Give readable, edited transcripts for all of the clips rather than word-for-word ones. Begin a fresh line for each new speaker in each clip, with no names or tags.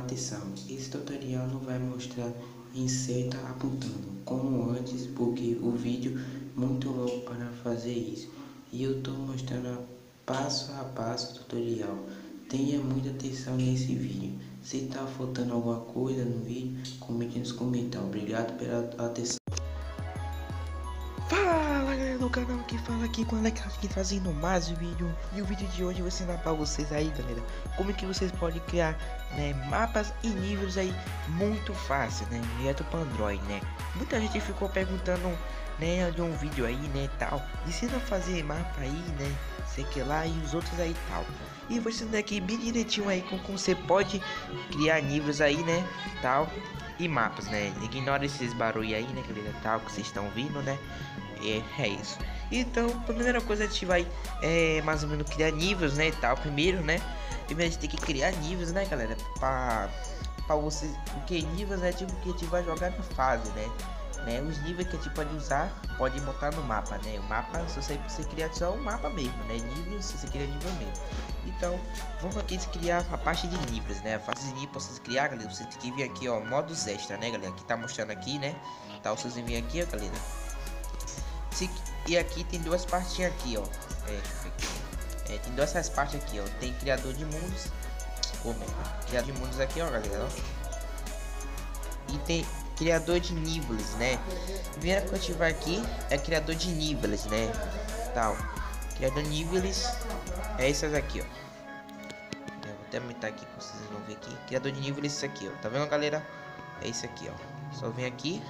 Atenção, esse tutorial não vai mostrar em seta apontando como antes, porque o vídeo é muito longo para fazer isso. E eu estou mostrando passo a passo o tutorial. Tenha muita atenção nesse vídeo. Se está faltando alguma coisa no vídeo, comente nos comentários. Obrigado pela atenção.
Fala galera do canal, que fala aqui com o Alex aqui trazendo mais um vídeo. E o vídeo de hoje eu vou ensinar pra vocês aí, galera, como é que vocês podem criar, né, mapas e níveis aí muito fácil, né, direto para Android, né. Muita gente ficou perguntando, né, de um vídeo aí, né, tal, ensina a fazer mapa aí, né, sei que lá, e os outros aí tal. E eu vou ensinar aqui bem direitinho aí como você pode criar níveis aí, né, tal, e mapas, né. Ignora esses barulhos aí, né, galera, tal, que vocês estão ouvindo, né. É isso. Então, a primeira coisa a gente vai mais ou menos criar níveis, né, e tal. Primeiro, né, primeiro a gente tem que criar níveis, né, galera, para vocês, porque níveis é tipo que a gente vai jogar na fase, né, os níveis que a gente pode usar, pode montar no mapa, né. O mapa, se você criar só o mapa mesmo, né, níveis, se você criar nível mesmo. Então, vamos aqui criar a parte de níveis, né, a fase de nível para vocês criar, galera. Você tem que vir aqui, ó, modos extra, né, galera, que tá mostrando aqui, né, tá, vocês vêm aqui, ó, galera. E aqui tem duas partinhas aqui, ó. Tem duas essas partes aqui, ó. Tem criador de mundos. Criador de mundos aqui, ó, galera, ó. E tem criador de níveis, né? Primeira coisa que vai aqui é criador de níveis, né? Tal. Criador de níveis é essas aqui, ó. Eu vou até aumentar aqui pra vocês vão ver aqui. Criador de níveis é esse aqui, ó. Tá vendo, galera? É esse aqui, ó. Só vem aqui.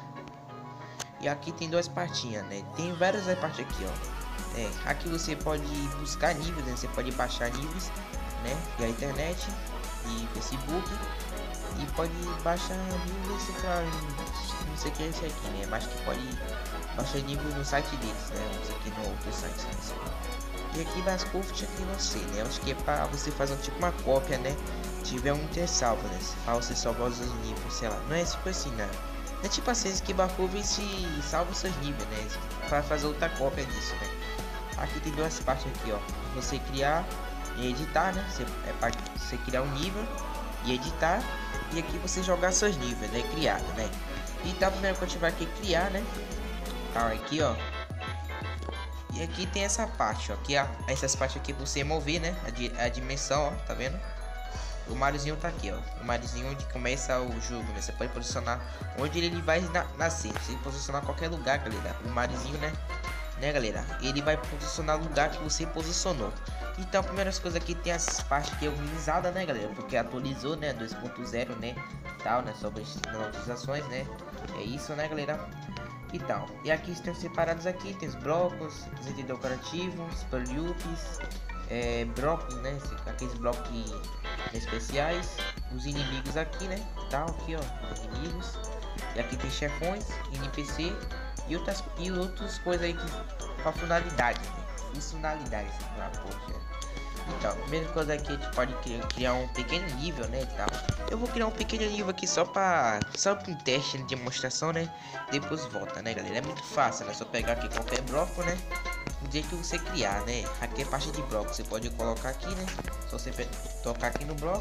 E aqui tem duas partinhas, né? Tem várias partes aqui, ó. Aqui você pode buscar níveis, né? Você pode baixar níveis, né? E a internet e Facebook. E pode baixar níveis, não sei o que é esse aqui, né? Mas que pode baixar níveis no site deles, né? Não sei aqui no outro site, né? E aqui das Craft aqui não sei, né? Acho que é para você fazer tipo uma cópia, né? Tiver um ter salvo, né? Para você salvar os níveis, sei lá. Não é tipo assim, né? É tipo assim, que Bakov se salva os seus níveis, né? Para fazer outra cópia disso, né? Aqui tem duas partes aqui, ó. Você criar e editar, né? Você criar um nível e editar. E aqui você jogar seus níveis, né? Criado, né? Então, primeiro que a gente vai aqui criar, né? Tá, aqui, ó. E aqui tem essa parte, ó. Aqui, ó, essas partes aqui você mover, né? A dimensão, ó. Tá vendo? O Mariozinho tá aqui, ó. O Mariozinho onde começa o jogo, né? Você pode posicionar onde ele vai nascer. Você posicionar qualquer lugar, galera. O Mariozinho, né, galera? Ele vai posicionar o lugar que você posicionou. Então, primeiras coisas aqui tem as partes que é organizada, né, galera? Porque atualizou, né? 2.0, né? Tal, né? Sobre as atualizações, né? É isso, né, galera? Então, e aqui estão separados aqui. Tem os blocos, os decorativos, super loops, blocos, né? Aqueles blocos especiais, os inimigos aqui, né? Tá aqui, ó, os inimigos. E aqui tem chefões, NPC e outras coisas aí que com funcionalidades, né? Funcionalidades, poxa. Então, a primeira coisa aqui a gente pode criar um pequeno nível, né, tal. Eu vou criar um pequeno nível aqui só para um teste de demonstração, né? Depois volta, né, galera? É muito fácil, né? Só pegar aqui qualquer bloco, né? Do jeito que você criar, né? Aqui é parte de bloco, você pode colocar aqui, né? Só você tocar aqui no bloco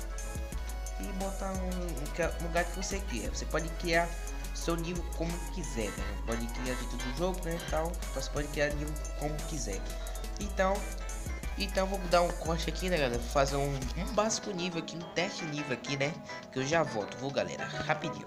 e botar um lugar que você quer. Você pode criar seu nível como quiser, né? Pode criar dentro do jogo, né? Tal. Você pode criar nível como quiser. Então vou dar um corte aqui, né, galera? Vou fazer um básico nível aqui, um teste nível aqui, né? Que eu já volto, vou, galera, rapidinho.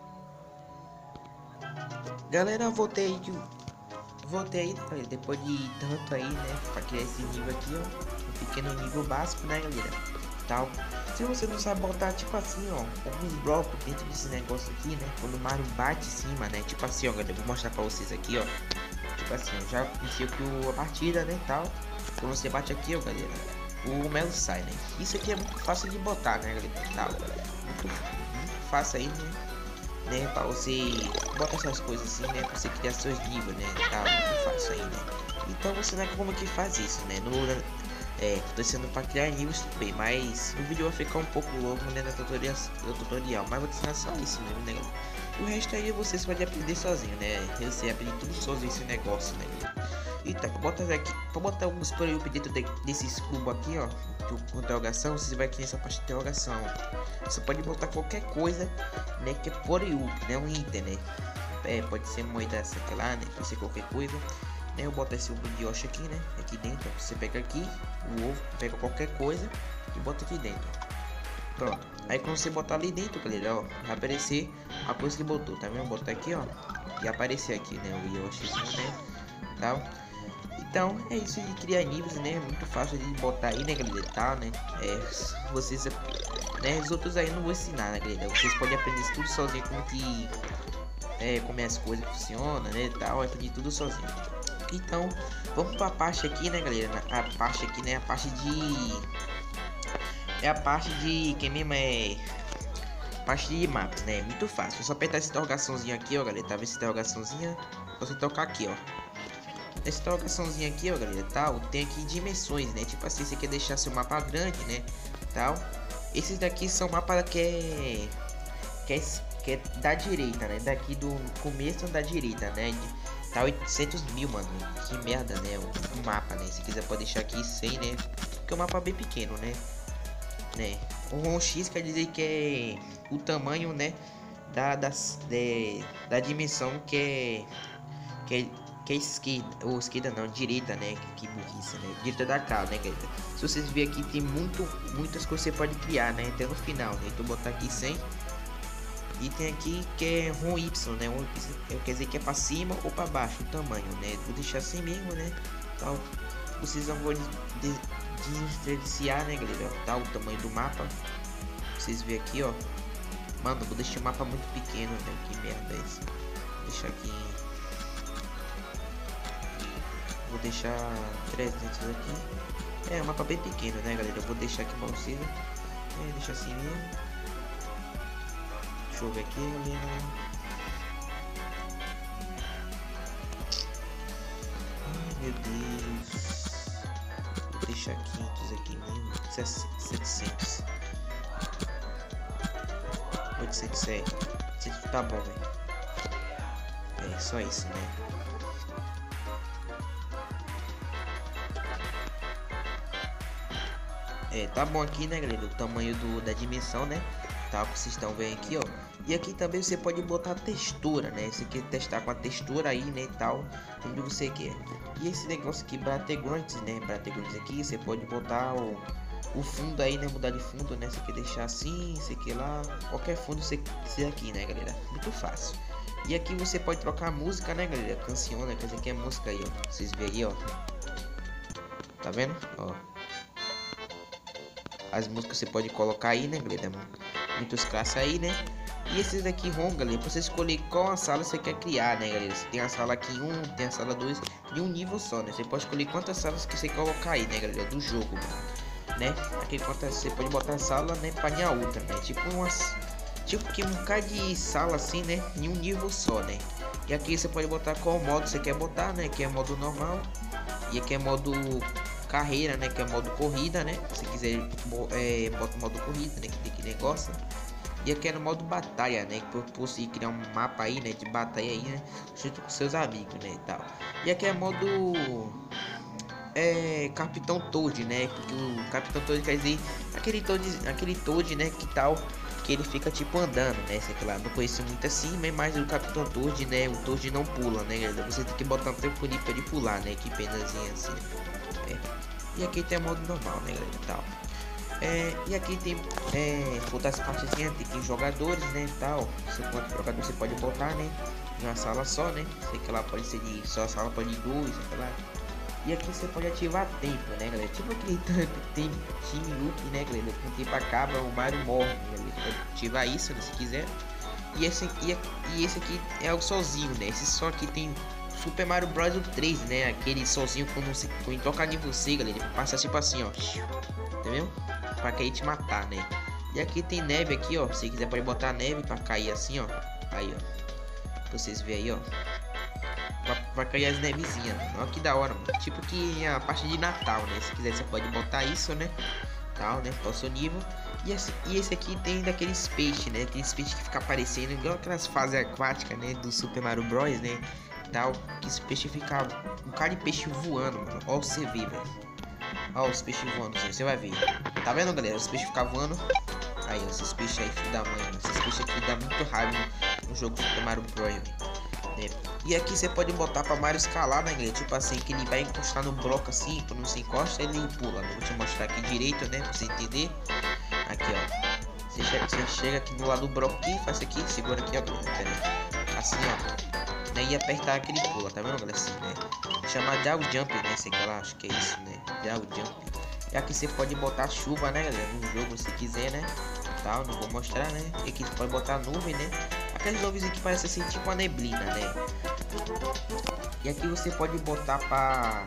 Galera, voltei aí, depois de tanto aí, né, para criar esse nível aqui, ó, um pequeno nível básico, né, galera, tal. Se você não sabe botar, tipo assim, ó, alguns blocos dentro desse negócio aqui, né, quando o Mario bate em cima, né, tipo assim, ó, galera, vou mostrar para vocês aqui, ó, tipo assim, ó, já iniciou aqui a partida, né, tal. Quando você bate aqui, ó, galera, o melo sai, né. Isso aqui é muito fácil de botar, né, galera, tal, muito fácil aí, né, para você botar essas coisas assim, né, pra você criar seus níveis, né, tá muito fácil aí, né. Então você não é como que faz isso, né, tô ensinando para criar níveis também, mas o vídeo vai ficar um pouco longo, né, no tutorial, mas vou te ensinar só isso mesmo, né. O resto aí vocês podem aprender sozinho, né, você aprende tudo sozinho esse negócio, né. Então, pra botar alguns produtos dentro desses cubos aqui, ó, com interrogação, você vai aqui nessa parte de interrogação. Você pode botar qualquer coisa, né, que é por you, né, um item, né. Pode ser moeda, sei lá, né, pode ser qualquer coisa. Né, eu boto esse ovo de Yoshi aqui, né, aqui dentro. Você pega aqui o ovo, pega qualquer coisa e bota aqui dentro. Pronto. Aí quando você botar ali dentro, galera, ó, vai aparecer a coisa que botou, tá vendo? Botar aqui, ó, e aparecer aqui, né, o Yoshi, né, tal. Então é isso de criar níveis, né? Muito fácil de botar aí, né, galera, tal, né? Vocês, né, os outros aí eu não vou ensinar, né, galera? Vocês podem aprender isso tudo sozinho, como que como as coisas funcionam, né, tal, aprender tudo sozinho. Então, vamos para a parte aqui, né, galera? A parte aqui, né, a parte de quem mesmo parte de mapas, né? Muito fácil. É só apertar essa interrogaçãozinha aqui, ó, galera. Tá vendo essa interrogaçãozinha? Você tocar aqui, ó. Essa interrogaçãozinha aqui, ó, galera, tal, tem aqui dimensões, né? Tipo assim, você quer deixar seu mapa grande, né? Tal. Esses daqui são mapas que é da direita, né? Daqui do começo da direita, né? Tá 800 mil, mano. Que merda, né? O mapa, né? Se quiser pode deixar aqui 100, né? Porque o mapa é bem pequeno, né? O X quer dizer que é o tamanho, né? Da dimensão que é esquerda, ou esquerda não, direita, né? Que burrice, né? Direita da cara, né, galera? Se vocês verem aqui, tem muitas coisas que você pode criar, né? Até no final, né? Então botar aqui 100. E tem aqui que é ROM Y, né? Quer dizer que é pra cima ou pra baixo o tamanho, né? Vou deixar assim mesmo, né? Então, vocês vão diferenciar, né, galera? Tá, o tamanho do mapa. Vocês verem aqui, ó. Mano, vou deixar o mapa muito pequeno, né? Que merda é esse? Vou deixar aqui. Vou deixar 300 aqui. É um mapa bem pequeno, né, galera? Eu vou deixar aqui pra vocês. Deixa assim mesmo. Deixa eu ver aqui, galera. Ai, meu Deus. Vou deixar 500 aqui mesmo. 700. 800, 700 tá bom, velho. É só isso, né? Tá bom aqui, né, galera, o tamanho da dimensão, né, tá, que vocês estão vendo aqui, ó. E aqui também você pode botar textura, né, você quer testar com a textura aí, né, tal, onde você quer. E esse negócio aqui, backgrounds, né, backgrounds aqui, você pode botar o fundo aí, né, mudar de fundo, né, você quer deixar assim, você quer lá, qualquer fundo você quiser aqui, né, galera, muito fácil. E aqui você pode trocar a música, né, galera, canção, né, quer dizer que é música aí, ó, vocês veem aí, ó, tá vendo, ó. As músicas você pode colocar aí, né, galera? Muitas classes aí, né? E esses aqui, ROM, galera, pra você escolher qual a sala você quer criar, né, galera? Você tem a sala aqui 1, tem a sala 2, de um nível só, né? Você pode escolher quantas salas que você colocar aí, né, galera? Do jogo, né? Aqui você pode botar a sala, né, pra minha outra, né? Tipo que um bocado de sala assim, né? Em um nível só, né? E aqui você pode botar qual modo você quer botar, né? Que é modo normal. E aqui é modo carreira, né, que é modo corrida, né, se quiser bota o modo corrida, né, que tem que negócio. E aqui é no modo batalha, né, que você criar um mapa aí, né, de batalha aí, né, junto com seus amigos, né, e tal. E aqui é modo Capitão Toad, né, porque o Capitão Toad quer dizer aquele Toad, né, que tal, que ele fica tipo andando, né, sei lá, não conheço muito assim, mas o Capitão Toad, né, o Toad não pula, né, galera, você tem que botar um tempo ali pra ele pular, né, que penazinha assim. E aqui tem modo normal, né, galera, tal. E aqui tem outras partezinhas, tem jogadores, né, tal. Quantos jogadores você pode botar, né, em uma sala só, né. Sei que lá pode ser de só a sala pode ir 2, sei lá. E aqui você pode ativar tempo, né, galera. Tipo aquele tem time loop, né, galera. Com o tempo acaba, o Mario morre, né, galera. Você pode ativar isso, né, se quiser. E esse aqui é o sozinho, né. Esse só aqui tem Super Mario Bros 3, né? Aquele sozinho quando tocar em você, galera. Ele passa tipo assim, ó. Entendeu? Pra cair te matar, né? E aqui tem neve aqui, ó. Se quiser pode botar neve pra cair assim, ó. Aí, ó. Pra vocês verem aí, ó. Pra cair as nevezinhas. Olha que da hora, mano. Tipo que a parte de Natal, né? Se quiser você pode botar isso, né? Tal, né? Qual o seu nível. E esse aqui tem daqueles peixes, né? Aqueles peixes que fica aparecendo igual aquelas fases aquáticas, né? Do Super Mario Bros, né? Tal, que esse peixe fica um cara de peixe voando, mano. Ó, você vê, velho. Ó, os peixes voando, você vai ver. Tá vendo, galera? Os peixes ficam voando. Aí, ó, esses peixes aí, filho da mãe. Esses peixes aqui dá muito raiva no jogo Super Mario Bros. Né? E aqui você pode botar pra Mario escalar, né, galera? Tipo assim, que ele vai encostar no bloco assim. Quando você encosta, ele pula, né? Vou te mostrar aqui direito, né? Pra você entender. Aqui, ó. Você chega aqui no lado do bloco aqui, faz isso aqui, segura aqui, ó, galera. Assim, ó. Né? E apertar aquele pula, tá vendo, galera? Assim, né? Chama Down Jump, né? Sei que lá, acho que é isso, né? Down Jump. E aqui você pode botar chuva, né, galera? No jogo, se quiser, né? Tal, não vou mostrar, né? E aqui você pode botar nuvem, né? Aquelas nuvens que parecem assim, tipo uma neblina, né? E aqui você pode botar pra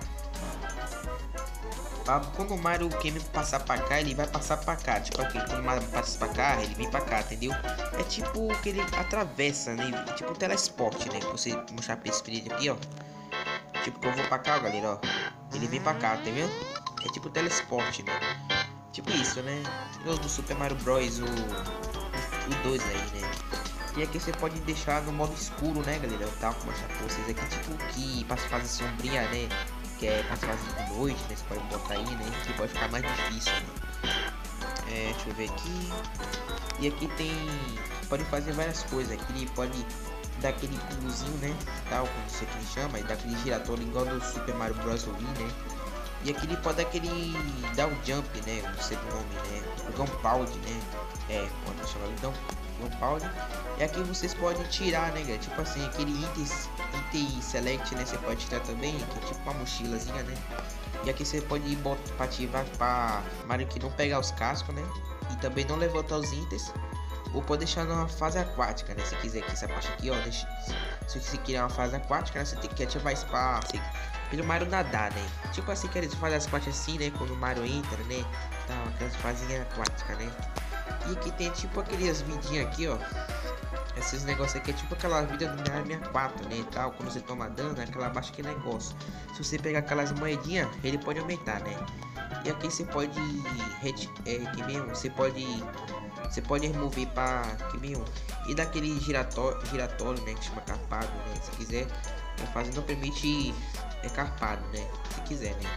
quando o Mario Game passar pra cá, ele vai passar pra cá. Tipo aqui, quando o Mario passa pra cá, ele vem pra cá, entendeu? É tipo que ele atravessa, né? Tipo um telesporte, né? Você mostrar pra esse vídeo aqui, ó. Tipo que eu vou pra cá, ó, galera, ó. Ele vem pra cá, tá vendo? É tipo telesporte, né? Tipo isso, né? Do Super Mario Bros. O 2 aí, né? E aqui você pode deixar no modo escuro, né, galera? Eu tava mostrar pra vocês aqui, tipo que para fazer sombria, né? Que é para fazer de noite, né? Você pode botar aí, né? Que pode ficar mais difícil, né? Deixa eu ver aqui. E aqui tem... Pode fazer várias coisas. Aqui ele pode dar aquele pulozinho, né? Tal, como isso aqui chama. E dar aquele giratório igual do Super Mario Bros. Wii, né? E aqui ele pode dar aquele down jump, né? Não sei o nome, né? O Gunpowder, né? Pode chamar de Gunpowder. E aqui vocês podem tirar, né, galera? Tipo assim, aquele item select, né? Você pode tirar também, que é tipo uma mochilazinha, né? E aqui você pode botar pra ativar pra Mario que não pegar os cascos, né? E também não levantar os itens. Ou pode deixar numa fase aquática, né? Se quiser aqui, essa parte aqui, ó. Se você quiser uma fase aquática, né? Você tem que ativar espaço. Pelo Mario nadar, né? Tipo assim, que eles fazem as partes assim, né? Quando o Mario entra, né? Tá, aquelas fazinhas aquáticas, né? E aqui tem tipo aqueles vidinhos aqui, ó. Esses negócios aqui é tipo aquela vida do Mario 64, né? E tal, quando você toma dano, aquela baixa que negócio. Se você pegar aquelas moedinhas, ele pode aumentar, né? E aqui você pode você pode remover para que mesmo e daquele giratório, né? Que chama carpado, né? Se quiser, fazer não permite carpado, né? Se quiser, né?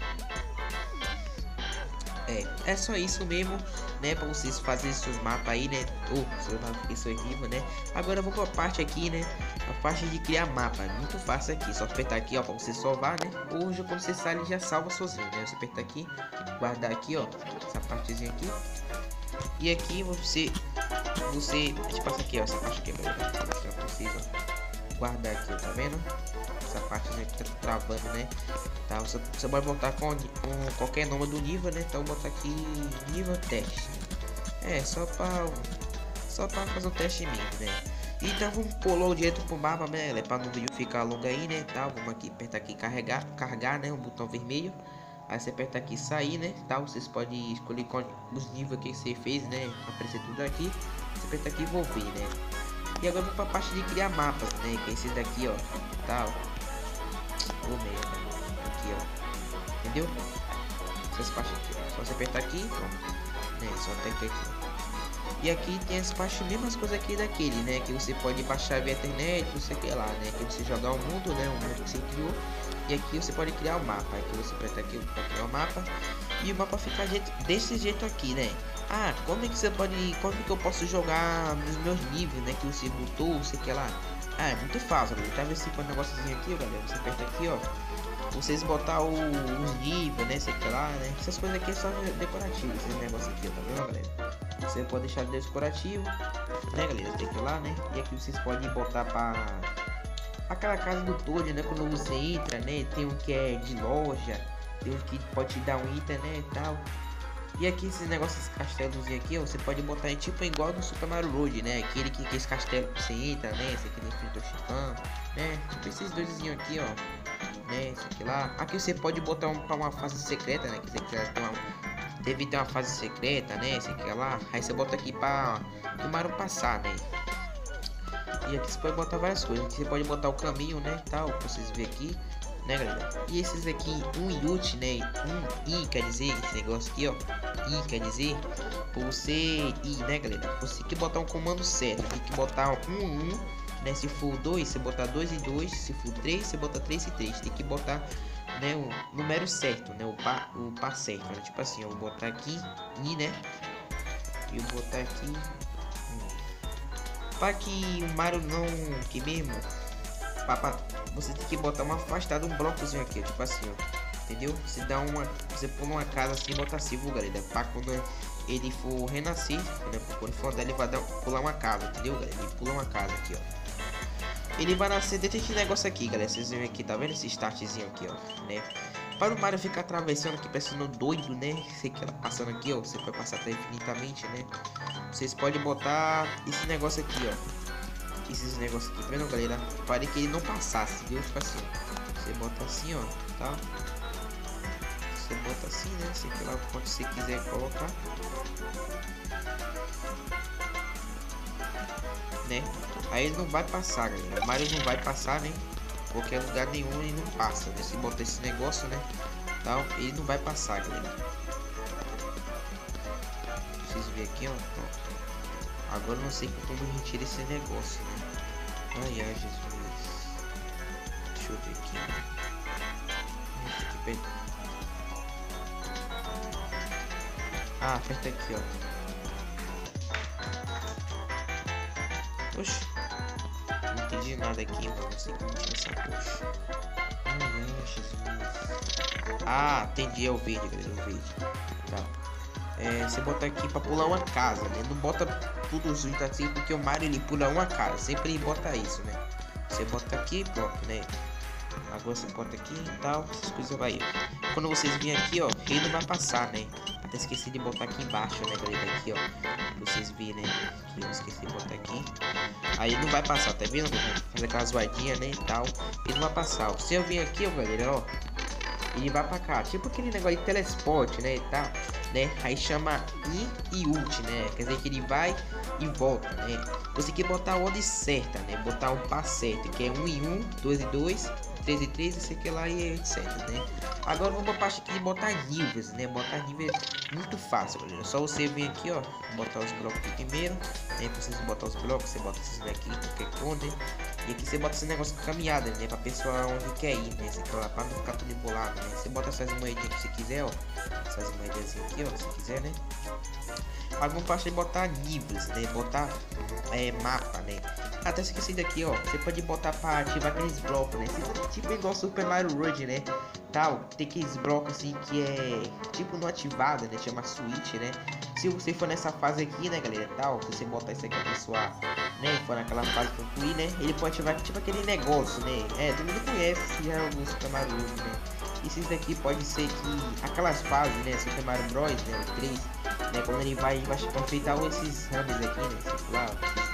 É só isso mesmo, né? Pra vocês fazerem seus mapas aí, né? Seus mapas que são vivo, né? Agora eu vou pra parte aqui, né? A parte de criar mapa. Muito fácil aqui. Só apertar aqui, ó, pra você salvar, né? Hoje quando você sai, ele já salva sozinho, né? Você apertar aqui, guardar aqui, ó. Essa partezinha aqui. E aqui você tipo aqui, ó. Essa parte aqui, galera. Vou mostrar pra vocês, ó. Guardar aqui, ó, tá vendo? Essa parte, né, que tá travando, né? Tá, você pode botar com qualquer nome do nível, né? Então botar aqui nível teste. Só pra fazer o teste mesmo, né? Então vamos pular direto pro mapa, né? Pra no vídeo ficar longo aí, né? Tá, vamos aqui apertar aqui carregar, né? O botão vermelho. Aí você aperta aqui sair, né? Tá, vocês podem escolher os níveis que você fez, né? Aparecer tudo aqui. Você aperta aqui envolver, né? E agora vamos pra parte de criar mapas, né? Que é esses daqui, ó. Tá, ó. Aqui, ó. Entendeu? Essas partes aqui, ó. Só você apertar aqui, pronto. Né? Só apertar aqui. E aqui tem as partes, mesmas coisas aqui daquele, né? Que você pode baixar via internet, não sei o que lá, né? Que você jogar o mundo, né? O mundo que você criou. E aqui você pode criar o mapa. Aqui você aperta aqui para criar o mapa. E o mapa fica desse jeito aqui, né? Como é que você pode... Como é que eu posso jogar nos meus níveis, né? Que você botou, não sei o que lá. É muito fácil, galera. Tá vendo esse negóciozinho aqui, ó, galera? Você aperta aqui, ó. Vocês botar os níveis, né? Sei que lá, né? Essas coisas aqui é só decorativo. Esse negócio aqui, ó, tá vendo, galera? Você pode deixar decorativo, né, galera? Tem que ir lá, né? E aqui vocês podem botar para aquela casa do Toad, né? Quando você entra, né? Tem um que é de loja, tem um que pode te dar um item, né? E tal. E aqui esses negócios, esses castelos aqui, ó, você pode botar em tipo igual do Super Mario Road, né? Aquele que esse castelo que você entra, né? Esse aqui no enfrenta o Chifão, né? Tipo esses doisinhos aqui, ó, né? Esse aqui lá. Aqui você pode botar para uma fase secreta, né? Que você quer ter deve ter uma fase secreta, né? Esse aqui lá. Aí você bota aqui para o Mario passar, né? E aqui você pode botar várias coisas. Aqui você pode botar o caminho, né? Tal, pra vocês verem aqui, né, galera? E esses aqui, um Yut, né? I quer dizer, esse negócio aqui, ó. I quer dizer, pra você ir, né, galera? Você tem que botar um comando certo. Tem que botar 1, né? Se for 2, você botar 2 e 2. Se for 3, você bota 3 e 3. Tem que botar né, o número certo, né, o par certo, né? Tipo assim, eu vou botar aqui I, né, e eu vou botar aqui para que o Mario não, que mesmo, você tem que botar uma afastada, um blocozinho aqui, tipo assim, ó, entendeu? Você pula uma casa assim e bota assim, galera, para quando ele for renascer, né, quando for andar ele vai pular uma casa, entendeu, galera? Ele pula uma casa aqui, ó. Ele vai nascer dentro desse negócio aqui, galera. Vocês veem aqui, tá vendo esse startzinho aqui, ó, né? Para o Mario ficar atravessando aqui, parecendo doido, né? Sei que ela passando aqui, ó. Você vai passar até infinitamente, né? Vocês podem botar esse negócio aqui, ó. Esses negócios aqui, tá vendo, galera? Para que ele não passasse, viu? Tipo assim, você bota assim, ó, tá? Você bota assim, né? Sei que lá quando você quiser colocar, né? Aí ele não vai passar, galera. O Mario não vai passar, né? Qualquer lugar nenhum ele não passa, né? Se botar esse negócio, né? Então, ele não vai passar, galera. Vocês verem aqui, ó. Agora eu não sei como a gente tira esse negócio, né? Ai, ai, Jesus. Deixa eu ver aqui, né? Ah, aperta aqui, ó. Oxi. Não entendi nada aqui, mano. Não sei como tirar essa coxa. Ai, Jesus. Ah, entendi. É o verde, galera. É o verde. Tá. Você bota aqui pra pular uma casa, né? Não bota tudo junto assim, porque o Mario ele pula uma casa. Sempre ele bota isso, né? Você bota aqui, pronto, né? Agora você bota aqui e tal. Essas coisas vai. Quando vocês virem aqui, ó, ele não vai passar, né? Até esqueci de botar aqui embaixo, né, galera? Aqui, ó. Pra vocês verem, né? Aqui eu esqueci de botar aqui. Aí ele não vai passar, tá vendo? Fazer aquela zoadinha, né, e tal. Ele não vai passar, ó. Se eu vir aqui, ó, galera, ó, ele vai pra cá. Tipo aquele negócio de telesporte, né, e tal, né? Aí chama I e Ult, né? Quer dizer que ele vai e volta, né? Você tem que botar a ordem certa, né? Botar um par certo, que é 1 em 1, 2 em 2, 3 em 3, sei que lá e etc, né? Agora vamos pra parte aqui de botar níveis, né? Botar níveis muito fácil, galera. Só você vir aqui, ó, botar os blocos aqui primeiro, né? Pra vocês botar os blocos, você bota esses daqui, qualquer conta, e aqui você bota esse negócio de caminhada, né? Pra pessoa onde quer ir, né? Esse aqui lá, pra não ficar tudo embolado, né? Você bota essas moedinhas que você quiser, ó. Essas moedinhas aqui, ó, se quiser, né? Agora vamos parte de botar níveis, né? Botar mapa, né? Até esqueci daqui, ó. Você pode botar para ativar aqueles blocos, né? Tipo igual Super Mario World, né? Tal, tem aqueles blocos assim que é tipo não ativado, né? Chama switch, né? Se você for nessa fase aqui, né, galera? Tal, se você botar isso aqui a pessoa, né? For naquela fase concluir, né? Ele pode ativar tipo aquele negócio, né? Todo mundo conhece já o Super Mario World, né? Esses daqui pode ser que aquelas fases, né? Super Mario Bros, né? O 3, né? Quando ele vai enfeitar esses ramos aqui, né? Circular,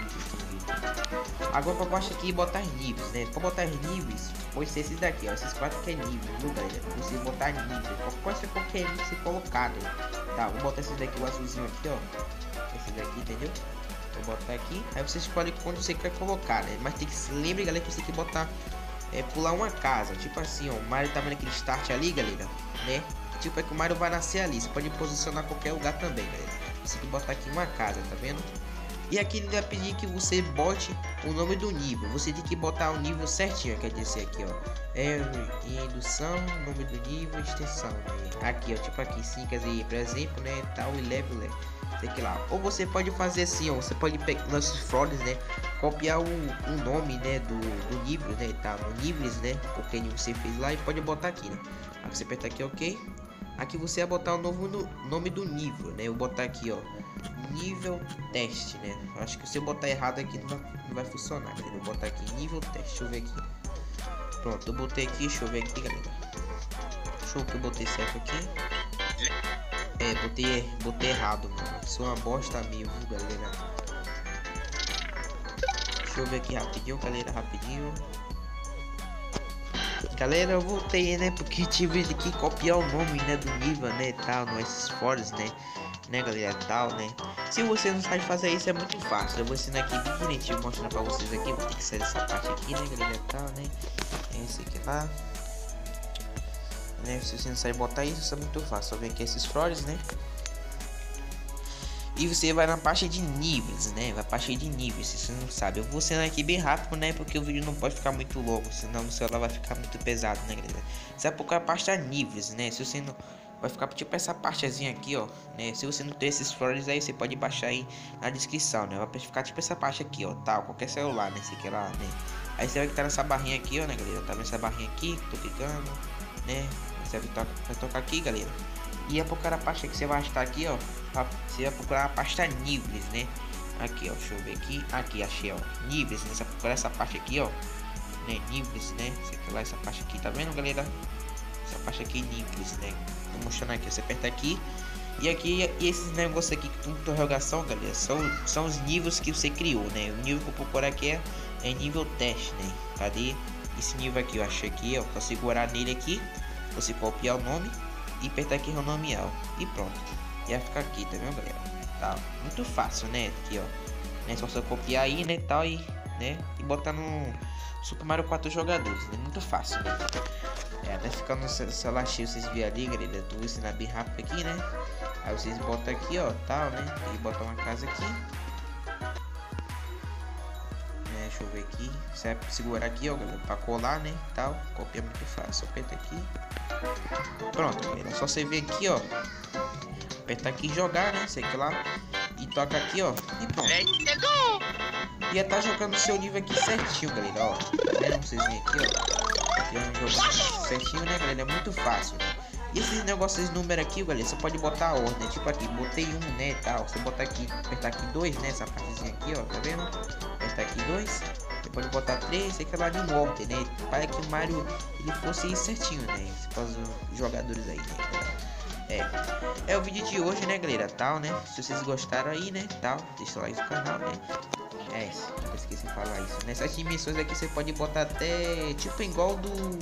agora pra baixo aqui botar níveis, né? Pra botar níveis, pode ser esses daqui, ó. Esses 4 que é nível, viu, galera? Você botar nível, pode ser qualquer nível que você colocar, né? Tá, vou botar esses daqui, o azulzinho aqui, ó. Esse daqui, entendeu? Vou botar aqui. Aí você escolhe quando você quer colocar, né? Mas tem que se lembre, galera, que você tem que botar pular uma casa. Tipo assim, ó. O Mario tá vendo aquele start ali, galera, né? Tipo, é que o Mario vai nascer ali. Você pode posicionar qualquer lugar também, galera. Você tem que botar aqui uma casa, tá vendo? E aqui ele vai pedir que você bote o nome do nível. Você tem que botar o nível certinho, quer dizer aqui, ó. Indução, nome do nível, extensão, né? Aqui, ó, tipo aqui, sim, quer dizer, por exemplo, né, tal, e level, sei que lá. Ou você pode fazer assim, ó, você pode pegar nossos flores, né, copiar o nome, né, do nível, né, tá, no níveis, né, qualquer nível você fez lá e pode botar aqui, né. Aí você aperta aqui, ok. Aqui você vai botar o nome do nível, né, eu vou botar aqui, ó, nível teste, né. Acho que se eu botar errado aqui não vai funcionar, galera. Eu vou botar aqui nível teste, deixa eu ver aqui. Pronto, eu botei aqui, deixa eu ver aqui, galera. Show que eu botei certo aqui. Botei errado, mano. Sou uma bosta mesmo, galera. Deixa eu ver aqui rapidinho, galera, rapidinho. Galera, eu voltei, né, porque tive que copiar o nome, né, do nível, né, tal, no S4, né, galera, tal, né. Se você não sabe fazer isso, é muito fácil. Eu vou ensinar aqui bem direitinho, mostrando pra vocês aqui. Vou ter que sair dessa parte aqui, né, galera, tal, né. Esse aqui lá. Né, se você não sabe botar isso é muito fácil. Só vem aqui esses flores, né. E você vai na parte de níveis, né? Vai parte de níveis, se você não sabe. Eu vou sendo aqui bem rápido, né? Porque o vídeo não pode ficar muito longo, senão o celular vai ficar muito pesado, né, galera? Você vai procurar a parte de níveis, né? Se você não... Vai ficar tipo essa partezinha aqui, ó, né? Se você não tem esses foros aí, você pode baixar aí na descrição, né? Vai ficar tipo essa parte aqui, ó, tal, qualquer celular, né? Se quer lá, né? Aí você vai estar nessa barrinha aqui, ó, né, galera? Tá vendo essa barrinha aqui? Tô clicando, né? Você vai tocar aqui, galera. E a procurar a pasta que você vai estar aqui, ó. Você vai procurar a pasta níveis, né? Aqui, ó. Deixa eu ver aqui. Aqui, achei, ó. Níveis, né? Você vai procurar essa parte aqui, ó. Né? Níveis, né? Você quer lá essa parte aqui, tá vendo, galera? Essa parte aqui, níveis, né? Tô mostrando aqui. Você aperta aqui. E aqui, esses negócios aqui com interrogação, galera, são os níveis que você criou, né? O nível que eu procurar aqui é nível teste, né? Cadê esse nível aqui? Eu achei aqui, ó. Só segurar nele aqui. Você copiar o nome e apertar aqui renomear e pronto, e vai ficar aqui, tá vendo, galera? Tá muito fácil, né? Aqui, ó, né? Só você copiar aí, né, tal, e né, e botar no Super Mario 4 jogadores, né? Muito fácil, né? Até ficar no celular cheio, vocês viram ali, galera. Eu tô ensinando bem rápido aqui, né? Aí vocês botam aqui, ó, tal, né? E botam uma casa aqui. Deixa eu ver aqui. Você vai segurar aqui, ó, galera, pra colar, né? Tal. Copia muito fácil. Aperta aqui. Pronto, galera. Só você ver aqui, ó. Apertar aqui e jogar, né? Sei que lá. E toca aqui, ó. E pronto. Ia tá jogando o seu nível aqui certinho, galera. Ó. Tá vendo? Vocês verem aqui, ó. Jogando certinho, né, galera? É muito fácil, né? E esses negócios, esses números aqui, galera, você pode botar a ordem, tipo aqui, botei 1, né, tal. Você botar aqui, apertar aqui 2, né, essa partezinha aqui, ó, tá vendo? Apertar aqui 2, você pode botar 3, sei que lá de ordem, né, para que o Mario, ele fosse certinho, né, para os jogadores aí, né. É o vídeo de hoje, né, galera, tal, né, se vocês gostaram aí, né, tal, deixa o like no canal, né. Eu esqueci de falar isso. Nessas dimensões aqui você pode botar até, tipo, igual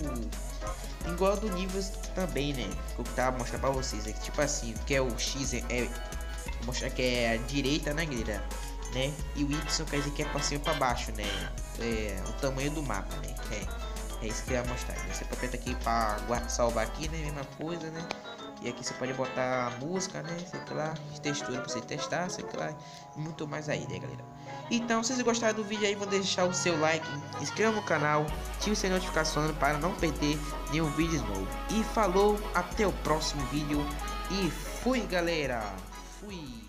do nível também, né? Que eu tava mostrando pra vocês aqui, tipo assim, que é o X mostrar que é a direita, né, galera, né? E o Y quer dizer que é pra cima e pra baixo, né? É o tamanho do mapa, né? É isso que eu ia mostrar, né? Você aperta aqui pra salvar aqui, né? Mesma coisa, né? E aqui você pode botar música, né? Sei lá, textura pra você testar, sei lá, e muito mais aí, né, galera? Então, se vocês gostaram do vídeo aí, vão deixar o seu like, inscreva no canal, ative as notificações para não perder nenhum vídeo novo. E falou, até o próximo vídeo e fui, galera! Fui!